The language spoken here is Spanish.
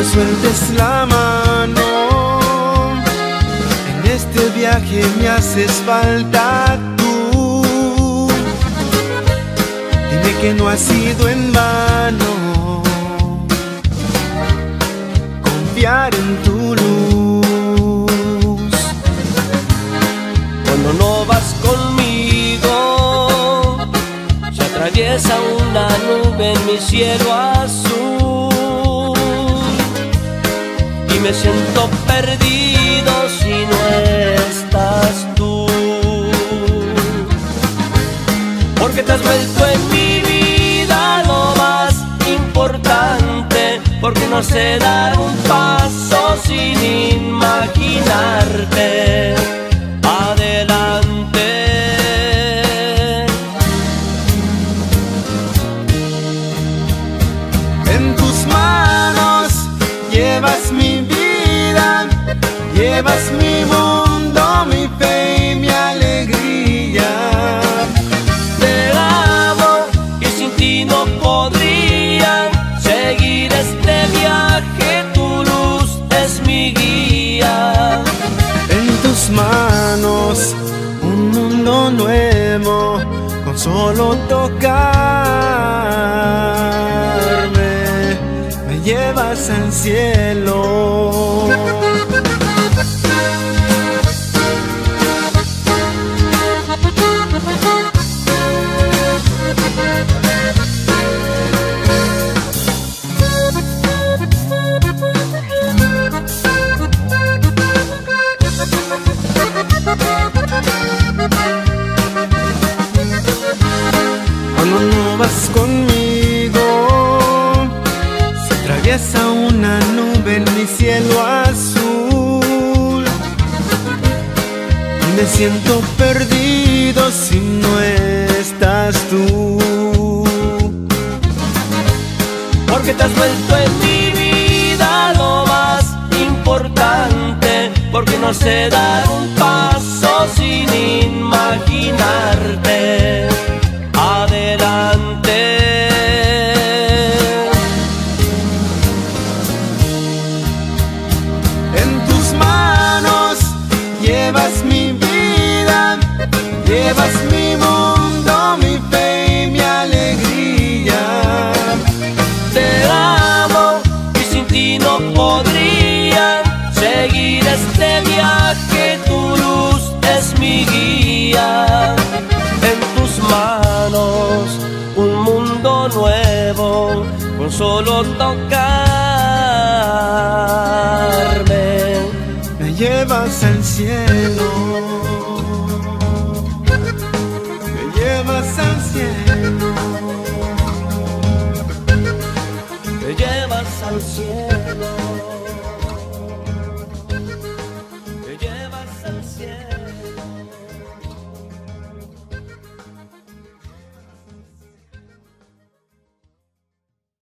sueltes la mano, en este viaje me haces falta tú. Dime que no ha sido en vano confiar en tu luz. Cuando no vas conmigo, se atraviesa una nube en mi cielo azul, y me siento perdido si no estás tú. Porque te has vuelto en mi vida lo más importante, porque no sé dar un paso sin imaginarte adelante. En tus manos llevas mi vida, llevas mi mundo, mi fe y mi alegría. Te amo y sin ti no podría seguir este viaje, tu luz es mi guía. En tus manos un mundo nuevo, con solo tocarme me llevas al cielo. Cuando no vas conmigo, se atraviesa una nube en mi cielo azul, y me siento perdido si no estás tú. Porque te has vuelto en mi vida lo más importante, porque no sé dar un paso sin imaginarte adelante. En tus manos llevas mi vida, llevas mi mundo, mi fe y mi alegría. Te amo y sin ti no podría seguir este viaje, tu luz es mi guía. En tus manos un mundo nuevo, con solo tocarme Me llevas al cielo, me llevas al cielo, me llevas al cielo.